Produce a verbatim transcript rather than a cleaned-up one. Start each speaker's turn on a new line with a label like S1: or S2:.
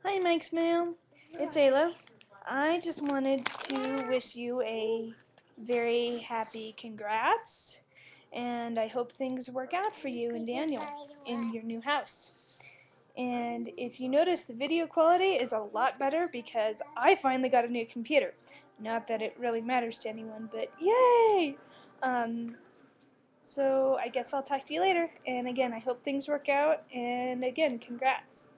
S1: Hi, Mike's Mail. It's Ayla. I just wanted to wish you a very happy congrats, and I hope things work out for you and Daniel in your new house. And if you notice, the video quality is a lot better because I finally got a new computer. Not that it really matters to anyone, but yay! Um, so I guess I'll talk to you later. And again, I hope things work out. And again, congrats.